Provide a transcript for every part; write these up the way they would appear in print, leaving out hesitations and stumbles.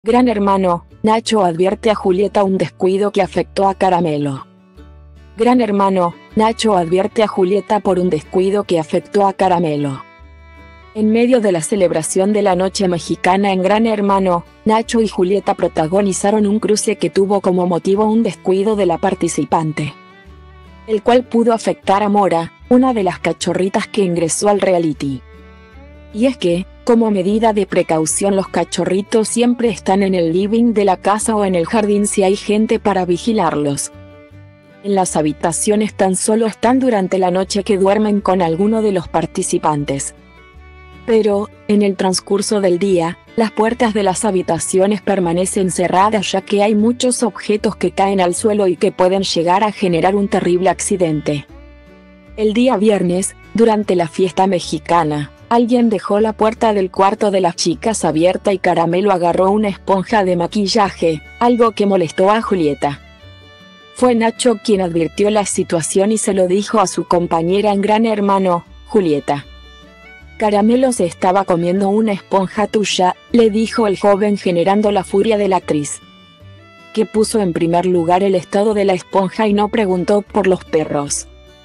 Gran Hermano, Nacho advierte a Julieta un descuido que afectó a Caramelo. Gran Hermano, Nacho advierte a Julieta por un descuido que afectó a Caramelo. En medio de la celebración de la noche mexicana en Gran Hermano, Nacho y Julieta protagonizaron un cruce que tuvo como motivo un descuido de la participante, el cual pudo afectar a Mora, una de las cachorritas que ingresó al reality. Y es que, como medida de precaución, los cachorritos siempre están en el living de la casa o en el jardín si hay gente para vigilarlos. En las habitaciones tan solo están durante la noche que duermen con alguno de los participantes. Pero, en el transcurso del día, las puertas de las habitaciones permanecen cerradas ya que hay muchos objetos que caen al suelo y que pueden llegar a generar un terrible accidente. El día viernes, durante la fiesta mexicana, alguien dejó la puerta del cuarto de las chicas abierta y Caramelo agarró una esponja de maquillaje, algo que molestó a Julieta. Fue Nacho quien advirtió la situación y se lo dijo a su compañera en Gran Hermano, Julieta. Caramelo se estaba comiendo una esponja tuya, le dijo el joven, generando la furia de la actriz, que puso en primer lugar el estado de la esponja y no preguntó por los perros.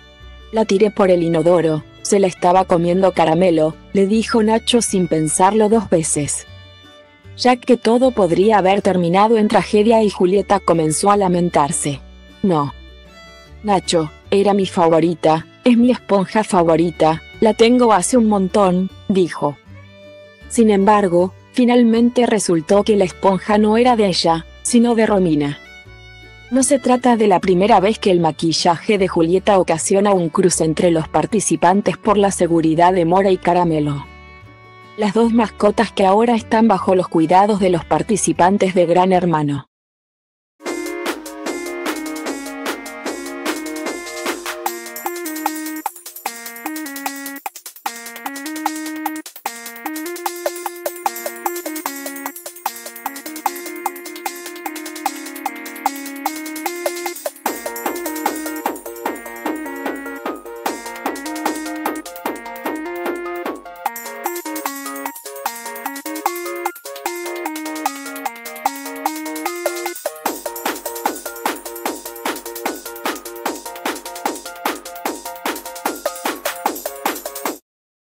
La tiré por el inodoro, se la estaba comiendo Caramelo, le dijo Nacho sin pensarlo dos veces, ya que todo podría haber terminado en tragedia, y Julieta comenzó a lamentarse. No, Nacho, era mi favorita, es mi esponja favorita, la tengo hace un montón, dijo. Sin embargo, finalmente resultó que la esponja no era de ella, sino de Romina. No se trata de la primera vez que el maquillaje de Julieta ocasiona un cruce entre los participantes por la seguridad de Mora y Caramelo, las dos mascotas que ahora están bajo los cuidados de los participantes de Gran Hermano.